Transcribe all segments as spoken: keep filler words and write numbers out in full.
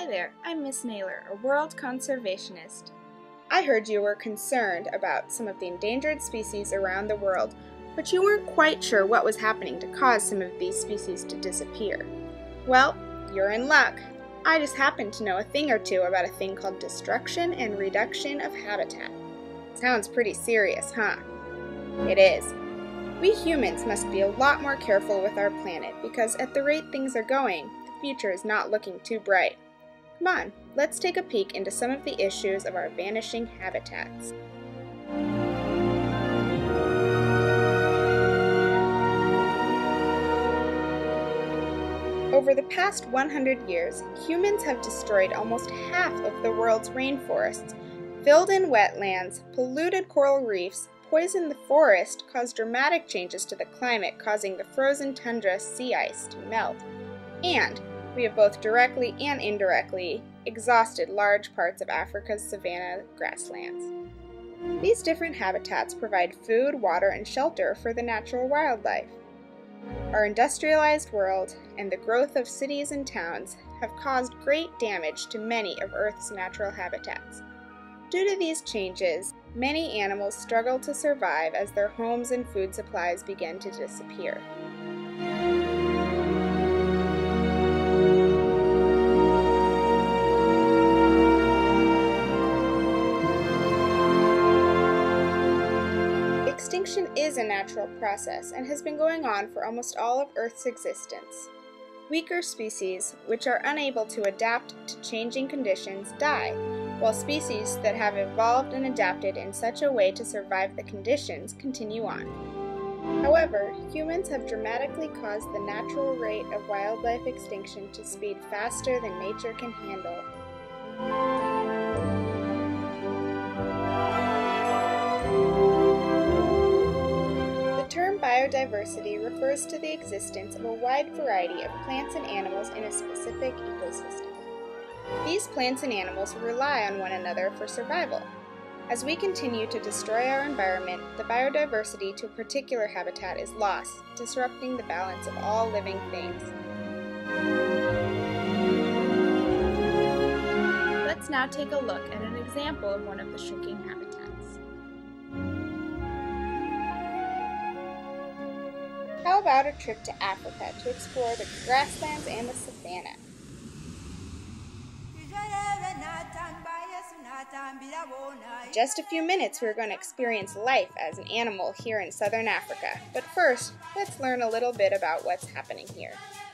there, I'm Miss Naylor, a world conservationist. I heard you were concerned about some of the endangered species around the world, but you weren't quite sure what was happening to cause some of these species to disappear. Well, you're in luck. I just happen to know a thing or two about a thing called destruction and reduction of habitat. Sounds pretty serious, huh? It is. We humans must be a lot more careful with our planet because at the rate things are going, the future is not looking too bright. Come on, let's take a peek into some of the issues of our vanishing habitats. Over the past one hundred years, humans have destroyed almost half of the world's rainforests, filled in wetlands, polluted coral reefs, poisoned the forest, caused dramatic changes to the climate, causing the frozen tundra sea ice to melt, and we have both directly and indirectly exhausted large parts of Africa's savanna grasslands. These different habitats provide food, water, and shelter for the natural wildlife. Our industrialized world and the growth of cities and towns have caused great damage to many of Earth's natural habitats. Due to these changes, many animals struggle to survive as their homes and food supplies begin to disappear. Extinction is a natural process and has been going on for almost all of Earth's existence. Weaker species, which are unable to adapt to changing conditions, die, while species that have evolved and adapted in such a way to survive the conditions continue on. However, humans have dramatically caused the natural rate of wildlife extinction to speed faster than nature can handle. The term biodiversity refers to the existence of a wide variety of plants and animals in a specific ecosystem. These plants and animals rely on one another for survival. As we continue to destroy our environment, the biodiversity to a particular habitat is lost, disrupting the balance of all living things. Let's now take a look at an example of one of the shrinking habitats. How about a trip to Africa to explore the grasslands and the savanna? In just a few minutes, we're going to experience life as an animal here in southern Africa. But first, let's learn a little bit about what's happening here.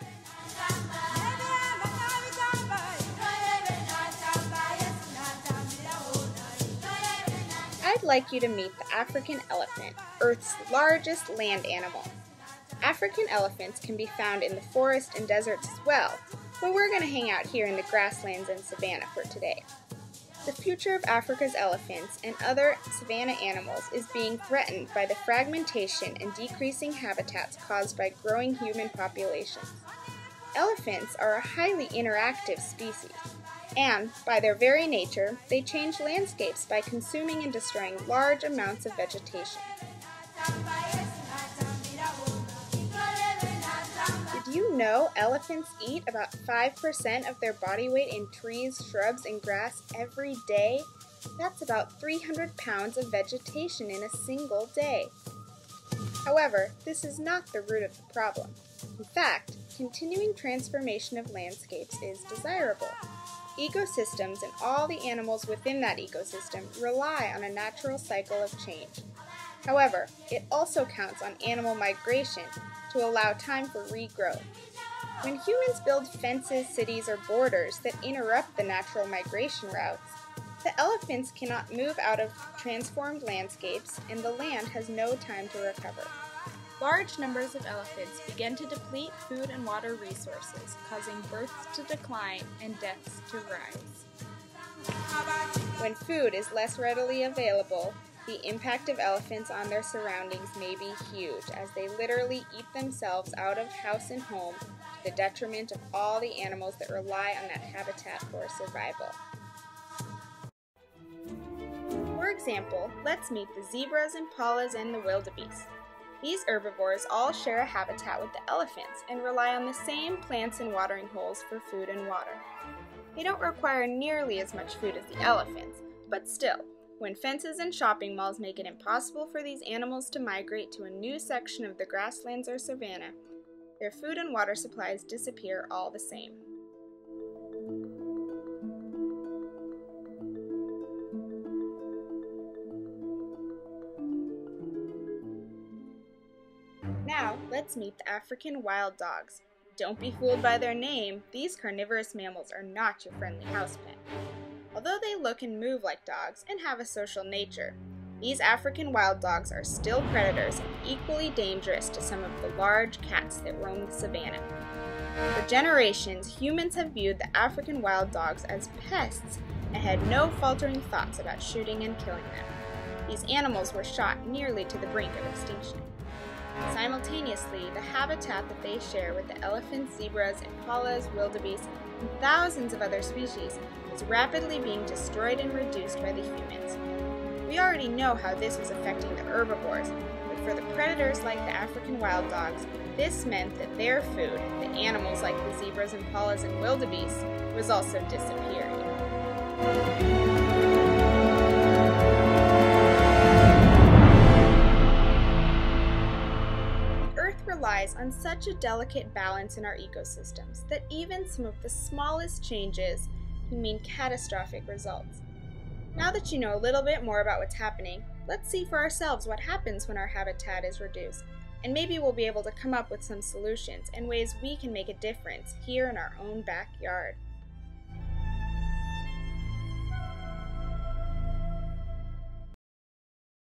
I'd like you to meet the African elephant, Earth's largest land animal. African elephants can be found in the forest and deserts as well, but we're going to hang out here in the grasslands and savanna for today. The future of Africa's elephants and other savanna animals is being threatened by the fragmentation and decreasing habitats caused by growing human populations. Elephants are a highly interactive species, and, by their very nature, they change landscapes by consuming and destroying large amounts of vegetation. Did you know elephants eat about five percent of their body weight in trees, shrubs, and grass every day? That's about three hundred pounds of vegetation in a single day. However, this is not the root of the problem. In fact, continuing transformation of landscapes is desirable. Ecosystems and all the animals within that ecosystem rely on a natural cycle of change. However, it also counts on animal migration to allow time for regrowth. When humans build fences, cities, or borders that interrupt the natural migration routes, the elephants cannot move out of transformed landscapes and the land has no time to recover. Large numbers of elephants begin to deplete food and water resources, causing births to decline and deaths to rise. When food is less readily available, the impact of elephants on their surroundings may be huge, as they literally eat themselves out of house and home to the detriment of all the animals that rely on that habitat for survival. For example, let's meet the zebras, impalas, and the wildebeest. These herbivores all share a habitat with the elephants and rely on the same plants and watering holes for food and water. They don't require nearly as much food as the elephants, but still, when fences and shopping malls make it impossible for these animals to migrate to a new section of the grasslands or savanna, their food and water supplies disappear all the same. Now, let's meet the African wild dogs. Don't be fooled by their name, these carnivorous mammals are not your friendly house pet. Although they look and move like dogs and have a social nature, these African wild dogs are still predators and equally dangerous to some of the large cats that roam the savanna. For generations, humans have viewed the African wild dogs as pests and had no faltering thoughts about shooting and killing them. These animals were shot nearly to the brink of extinction. Simultaneously, the habitat that they share with the elephants, zebras, impalas, wildebeest, and thousands of other species is rapidly being destroyed and reduced by the humans. We already know how this was affecting the herbivores, but for the predators like the African wild dogs, this meant that their food, the animals like the zebras, impalas, and wildebeest, was also disappearing. Relies on such a delicate balance in our ecosystems that even some of the smallest changes can mean catastrophic results. Now that you know a little bit more about what's happening, let's see for ourselves what happens when our habitat is reduced, and maybe we'll be able to come up with some solutions and ways we can make a difference here in our own backyard.